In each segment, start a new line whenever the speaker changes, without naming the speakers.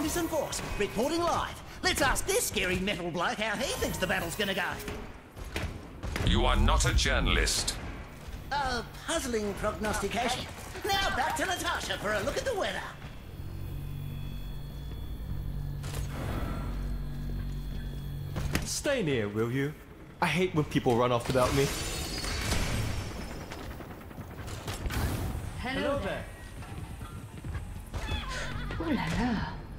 Anderson Force, reporting live. Let's ask this scary metal bloke how he thinks the battle's gonna go.
You are not a journalist.
A puzzling prognostication. Now back to Natasha for a look at the weather.
Stay near, will you? I hate when people run off without me.
Hello there. Ooh la la.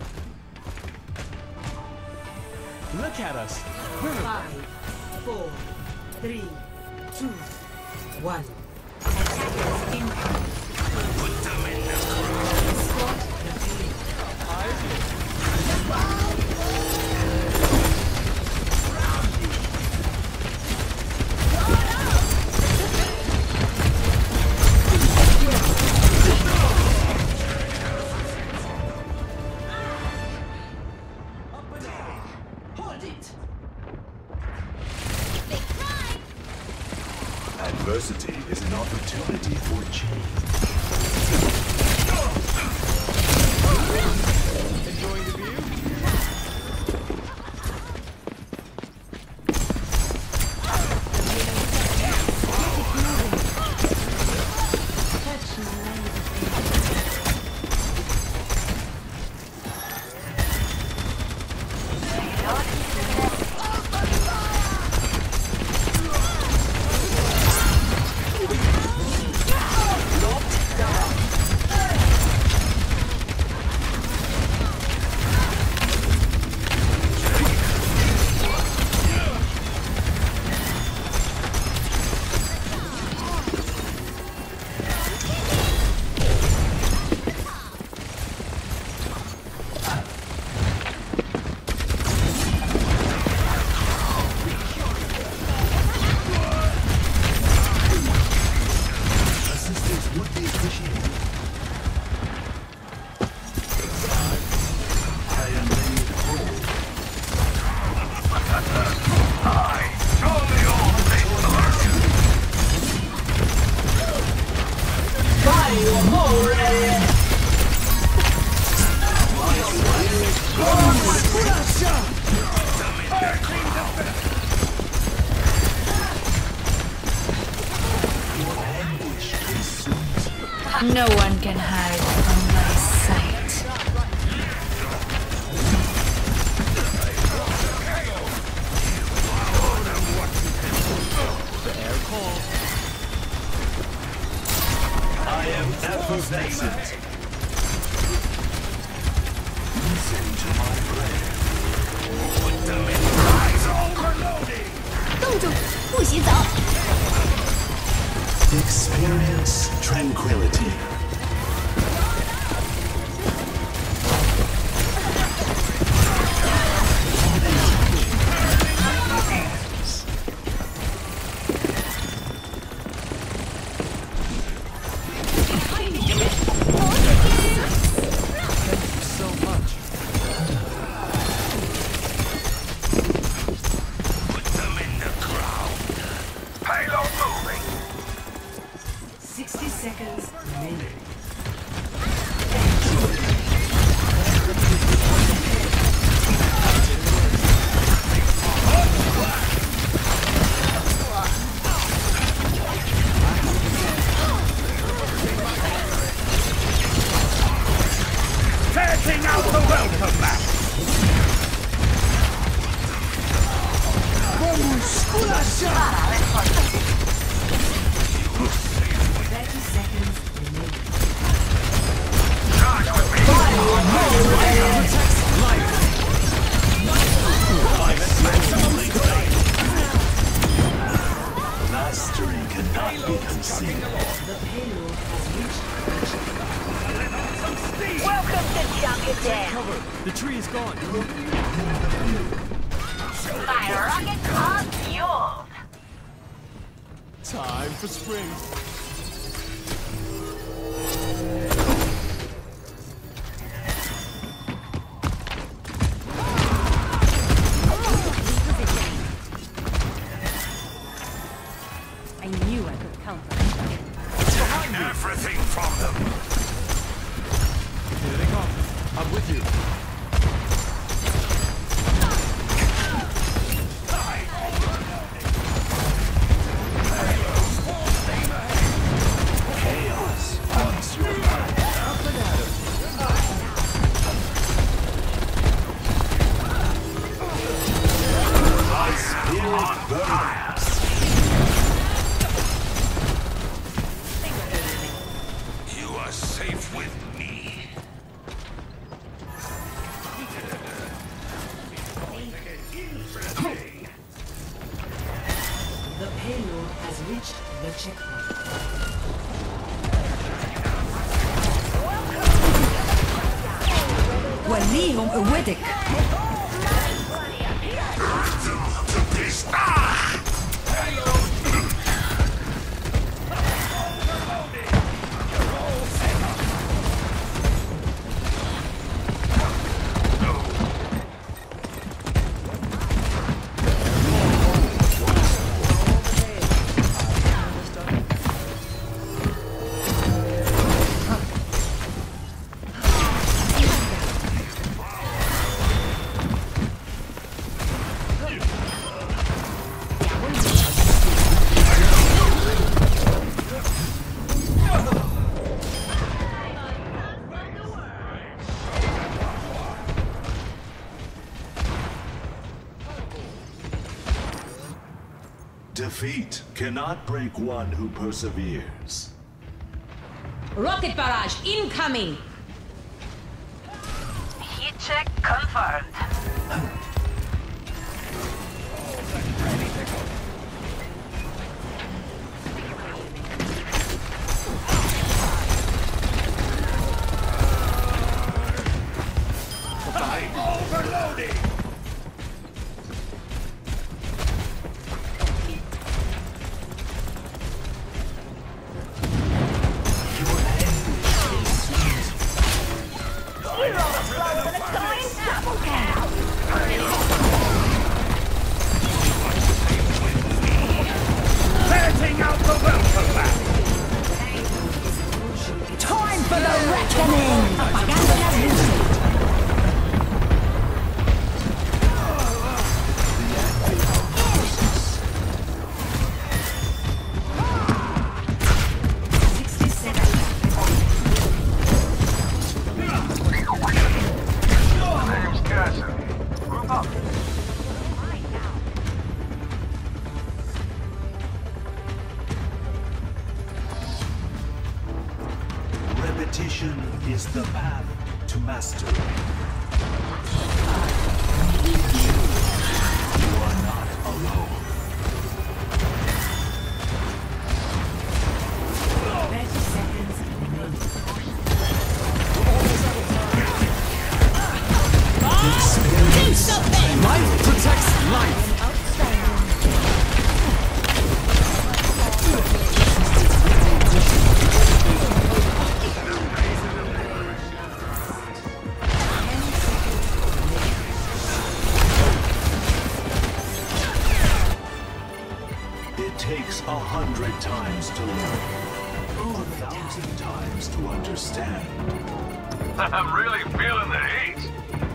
Look at us.
5, 4, 3, 2, 1. Attackers incoming.
Put them in the crowd.
Squad complete.
Adversity is an opportunity for change.
Enjoying the view?
No one can hide from my sight.
The air calls.
I am effervescent. Listen to my prayer. Put them in eyes overloading.
洞主，不许走！
Experience tranquility.
So much.
Put them in the crowd. Payload moving.
60 seconds remaining.
Setting out the welcome map.
30 seconds remaining.
Charge with me.
Mastery cannot be concealed.
The payload has reached.
Welcome to Junkertown.
Cover. The tree is gone.
My rockets are fueled.
Time for spring.
I knew I could count on it.
Take everything from them.
Here they come. I'm with you.
are safe with me.
The payload has reached the checkpoint.
وليهم قوتك.
Defeat cannot break one who perseveres.
Rocket barrage incoming.
Heat check confirmed.
Overloading! Letting out the welcome back!
Time for the reckoning. Apagando las luces.
Repetition is the path to mastery. You are not alone.
30 seconds remaining.
Do something.
Life protects life.
It takes 100 times to learn, 1,000 times to understand.
I'm really feeling the heat.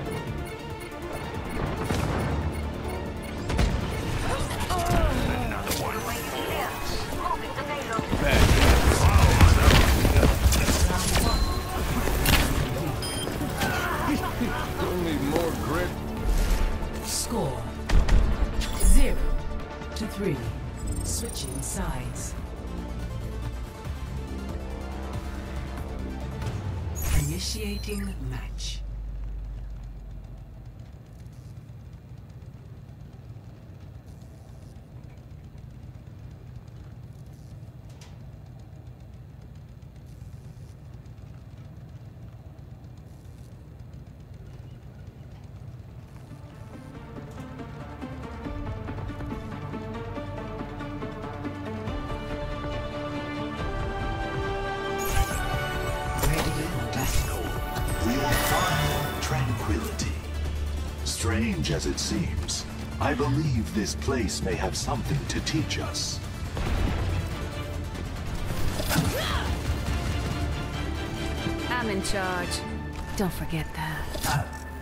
Another one.
Moving the payload.
Don't need more grit.
Score 0-3. Switching sides. Initiating match.
We will find tranquility. Strange as it seems, I believe this place may have something to teach us.
I'm in charge. Don't forget that.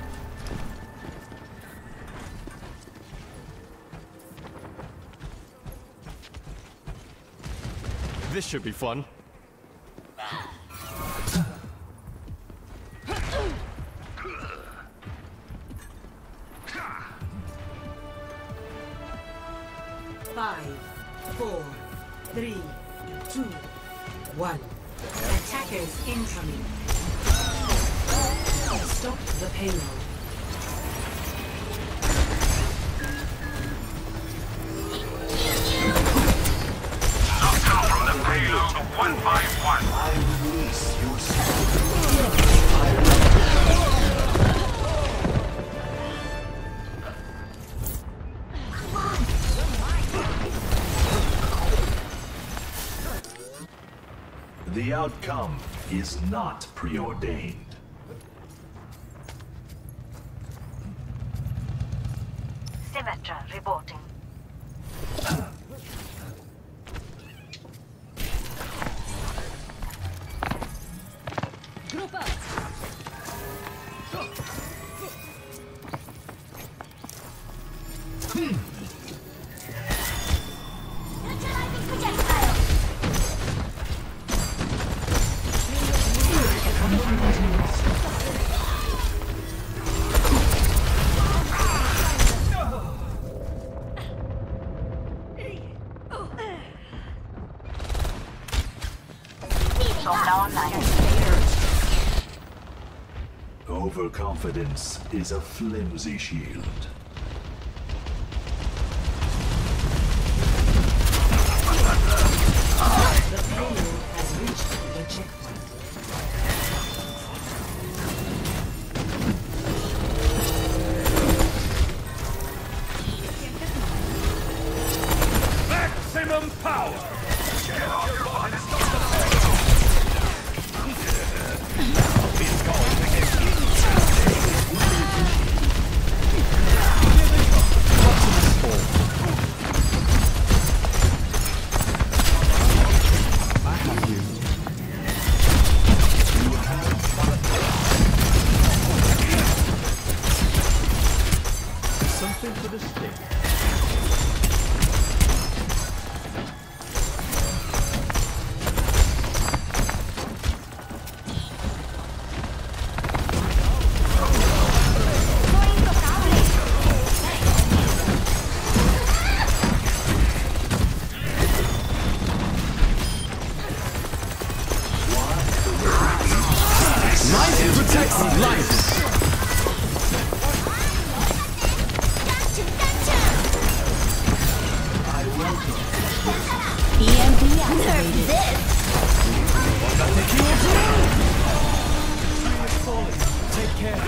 This should be fun.
Five, 4, 3, 2, 1. Attackers Trackers incoming. Stop the payload.
Knockdown from the payload 151.
I release your soul. The outcome is not preordained.
Zenyatta reporting.
Group up. Neutralizing projectile.
Overconfidence is a flimsy shield.
The payload has reached the checkpoint.
Maximum power! Get off your butt and stop the He's going to get
I have you. Something for the stick.
Life protects life.
EMP activated.
Take care.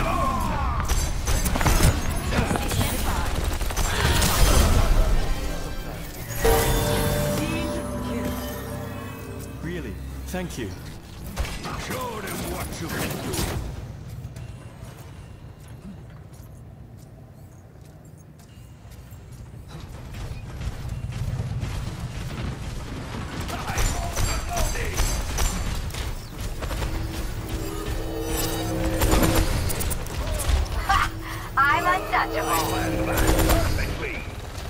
Really? Thank you.
Show them what you can do.
I'm untouchable.
Perfectly.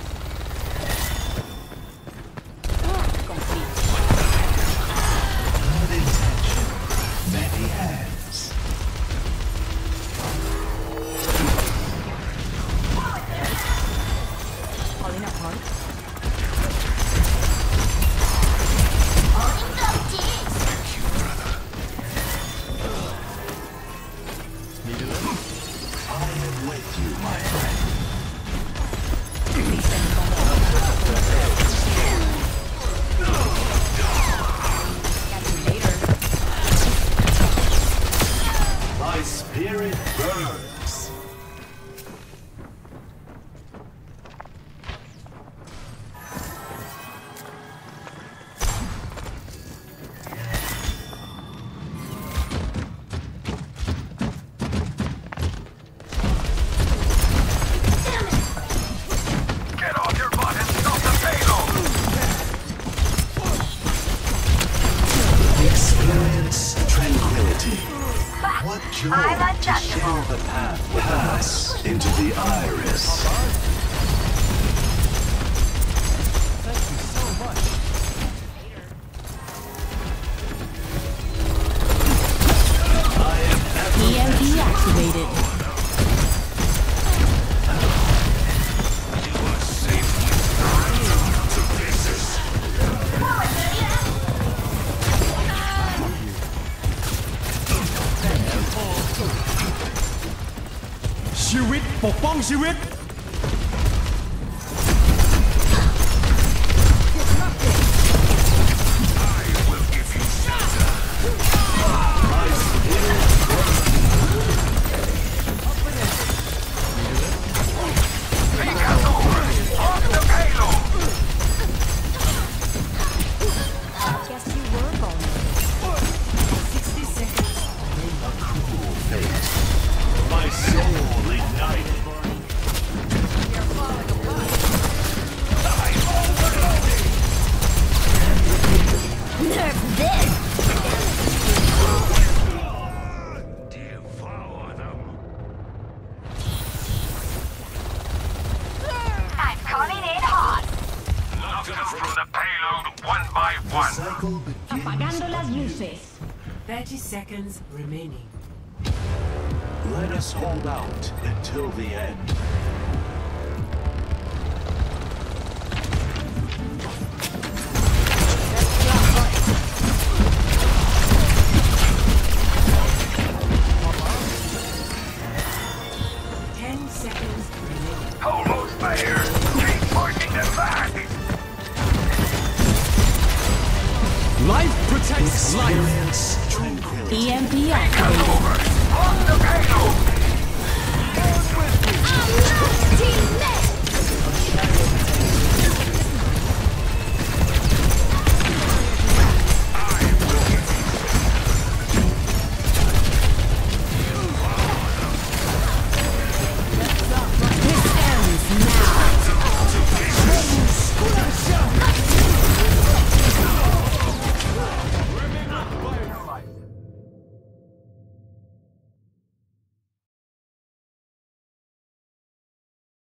Good intention, many hands.
Falling apart.
Need a lift?
I am with you, my friend. My spirit burns.
Get off your butt and stop the payload!
Experience tranquility. What joy
I'm
to share the path with us into the iris.
Thank you so much.
EMP activated.
You are safe to pieces.
ชีวิตปกป้องชีวิต
Apagando las luces.
30 seconds remaining.
Let us hold out until the end.
Almost there. Keep pushing them back.
Life protects life.
EMP
Come over. On the payload.
Team Nest.